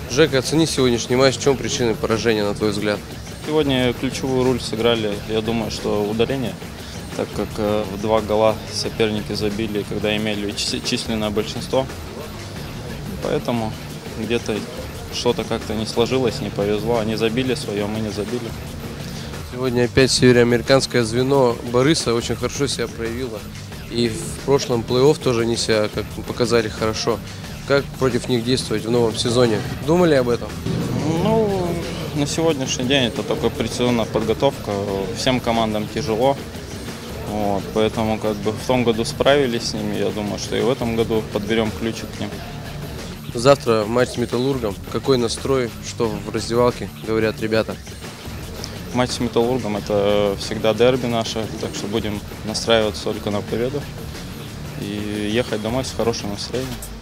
Жека, оцени сегодняшний матч. В чем причины поражения, на твой взгляд? Сегодня ключевую роль сыграли, я думаю, что удаление, так как в 2 гола соперники забили, когда имели численное большинство. Поэтому где-то что-то как-то не сложилось, не повезло. Они забили свое, мы не забили. Сегодня опять североамериканское звено Бориса очень хорошо себя проявило. И в прошлом плей-офф тоже они себя как показали хорошо. Как против них действовать в новом сезоне? Думали об этом? Ну, на сегодняшний день это только предсезонная подготовка. Всем командам тяжело. Вот, поэтому в том году справились с ними. Я думаю, что и в этом году подберем ключик к ним. Завтра матч с Металлургом. Какой настрой, что в раздевалке, говорят ребята? Матч с Металлургом – это всегда дерби наше, так что будем настраиваться только на победу и ехать домой с хорошим настроением.